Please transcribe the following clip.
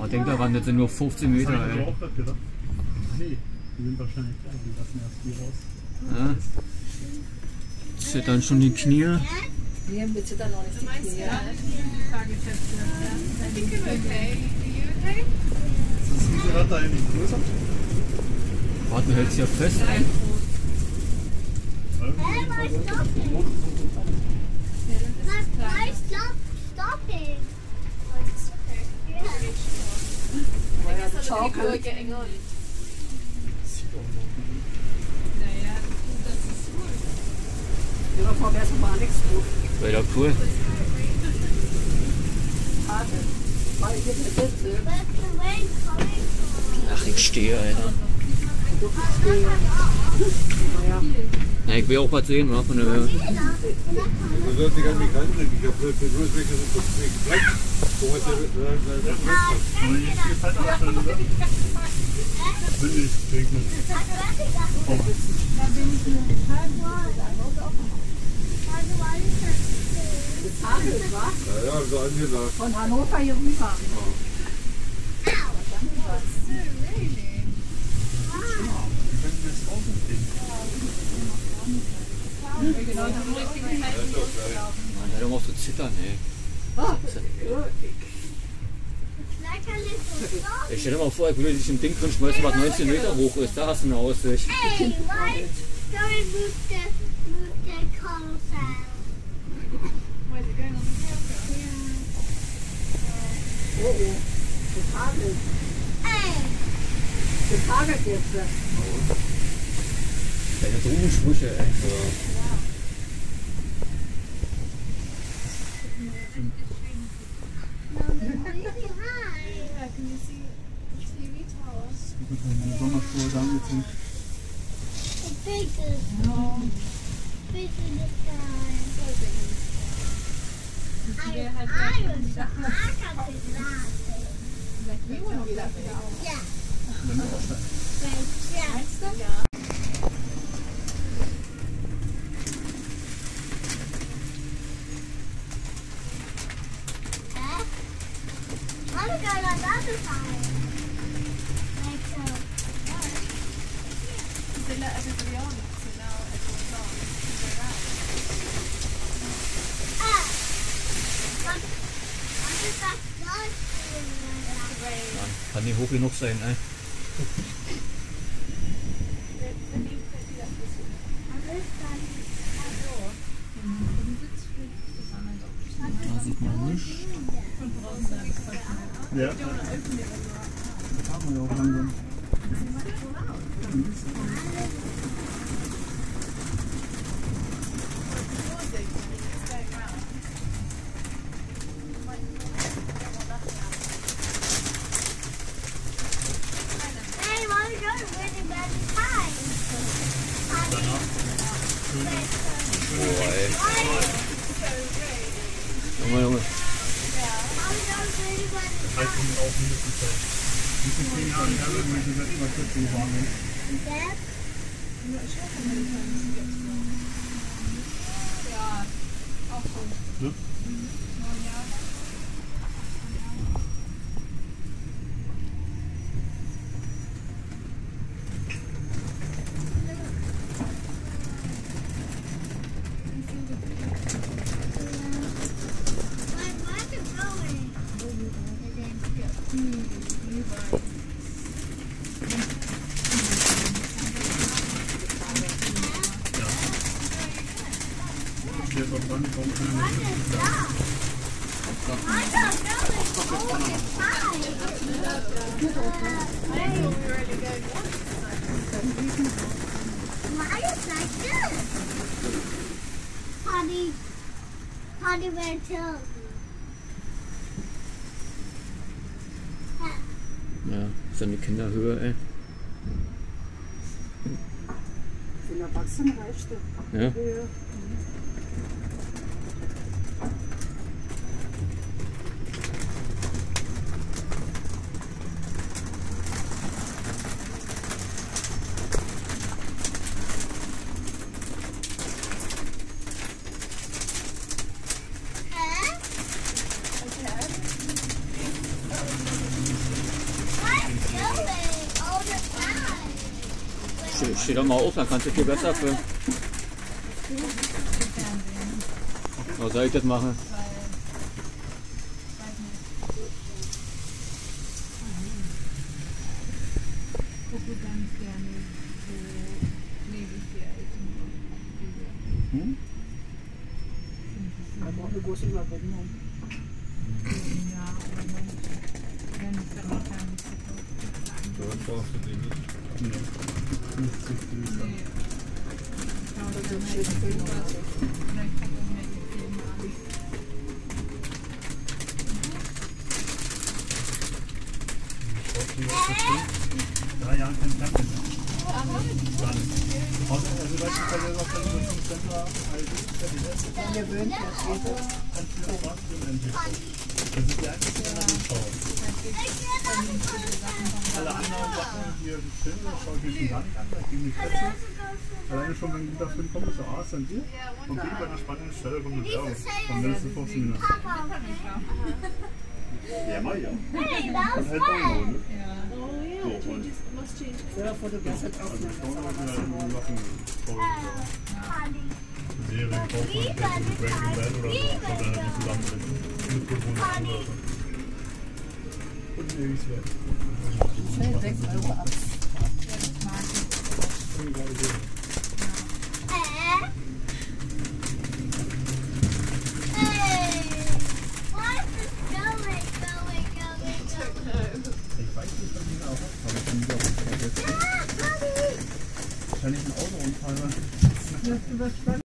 Oh, denk daran, das sind nur 15 Meter, Das hab ich ey. auch gerade gedacht. Nee, die sind wahrscheinlich da, die lassen erst die raus. Ja. Zittern schon die Knie. Nee, wir zittern noch nicht die Knie. Ist das Riesenrad da eigentlich größer? Warte, du hältst ja fest, ey. Hey, why stopping? Why stopping? Schaukel. Ja, davor wäre es mal nichts gut. Wäre ja cool. Weil ich jetzt sitze. Where's the rain coming from? Ach, ich stehe, Alter. Naja. Ja, ich will auch was sehen, wa, von der Höhe. Du sollst dich an mich randrücken. Ich habe bloß weg, das ist das Fleck. So hat der Aber jetzt geht's halt abstellen, oder? Will ich regnen. Oh Mann. Das hagelt, wa? Ja, so angesagt. Von Hannover hier rüber. Wir können jetzt rausgehen. Mann, hör doch mal auf zu zittern, ey. Ich stell dir mal vor, ich würde dich im Ding drin schmeißen, was 19 Meter hoch ist. Da hast du eine Aussicht. Hey, why don't we move the carousel? Oh, oh. Das hagelt. Hey, Das hagelt jetzt. Deine dummen Sprüche, ey. really high. Ich muss meine Sommerschuhe da angezogen. The biggest. Big in the sky. I was so I got this laughing. Yeah. Wenn wir aufsteigen. Yeah. I want to go on the other side. Like so. They let everybody on, so now everyone's on. So that. What is that noise doing like that? Mann, kann nicht hoch genug sein, ey. What is that? Da sieht man nicht. Ja. Da fahren wir ja auch langsam. Hey, why are we going really bad time? Boah, ey. Why? Junge, Junge. Why are we going really bad Das heißt, wir sind auch mindestens Zeit. Wie viele 10 Jahre her würden wir das letzte Mal Kürzung fahren? Dad? Ja, auch so. Ne? Where's it going? Steht doch dran, warum können wir What nicht? is that? I don't know. It's all inside. Why is like this? Potty bear too. Ja, ist eine Kinderhöhe, ey. Für einen Erwachsenen reicht das. Ja. Ja. Steh doch mal auf, dann kannst du viel besser filmen. Was soll ich das machen? Da braucht eine große Überwindung. Das brauchst du die nicht. Drei Jahren kein Fernsehen mehr. Gar nicht. Also, weißt du, weil der sagt, wenn du 5 Cent alt ist, Dann gewöhnt er sich. dann viel Spaß und endlich. Das ist die einzige Schau. Alle anderen Sachen, die Filme, schaue ich mir schon gar nicht an, weil ich gegen die Fresse. Alleine schon, wenn ein guter Film kommt, ist so, ist dann dir. Und bei einer spannenden Stelle kommt eine Werbung. Von mindestens 15 Minuten. Ja, mal ja. Hey, that Und was halt Download, fun. ne? Oh, So, und Selber fotografiert also aufnehmen. Stone Das hat ist aber mir was geworden. Sachen Serien gekauft, und Breaking Bad oder so, und dann halt die zusammenbringen. Mit Bewohnern oder so. Und nirgends weg. Schnell 6 Euro ab. Ich weiß nicht, was ich auch habe. Aber ich kann nicht auch vergessen. Kann ich ein Auto umfahren? Du wirst